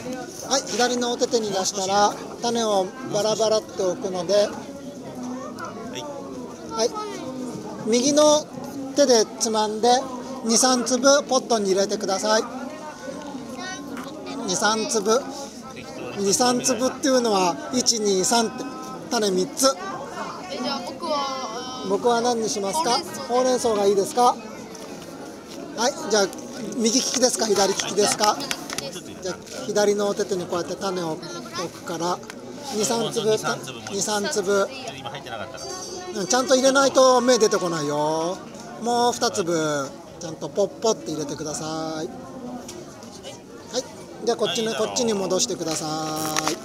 はい、左のお手手に出したら種をバラバラって置くので、はい、右の手でつまんで2、3粒ポットに入れてください。2、3粒っていうのは1、2、3って種3つ。 じゃあ僕は何にしますか？ほうれん草がいいですか？はい、じゃあ右利きですか左利きですか？じゃあ左のお手手にこうやって種を置くから2、3粒、2、3粒。ちゃんと入れないと芽出てこないよ。もう2粒ちゃんとポッポって入れてください。はい、じゃあこっちに戻してください。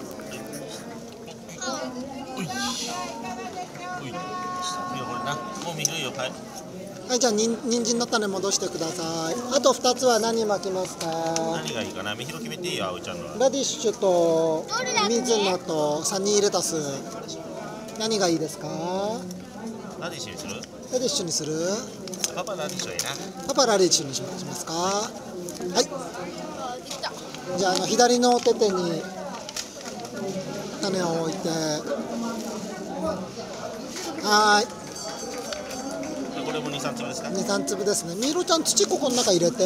はい、じゃあ人参の種戻してください。あと2つは何巻きますか？ 何がいいかな、みひろ決めていいよ、あおちゃんの。 ラディッシュと水菜とサニーレタス、何がいいですか？ ラディッシュにする？ ラディッシュにする？ パパラディッシュやな。 パパラディッシュにしますか？はい、じゃあ左のお手手に種を置いて、はい、 これも2、3粒ですか？ 2、3粒ですね。みひろちゃん、土ここの中入れて。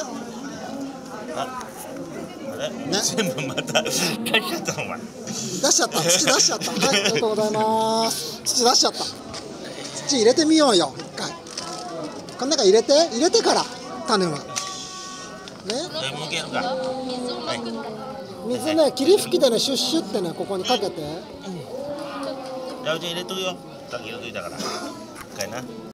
あれ、ね、全部また出しちゃったお前。 出しちゃった、土出しちゃった。はい、ありがとうございます。土出しちゃった。土入れてみようよ、一回。この中入れてから種は。ね。 むけるか。 水ね、霧吹きでね、シュッシュってね、ここにかけて。 じゃあうち入れとくよ。さっき入れといたから。一回な。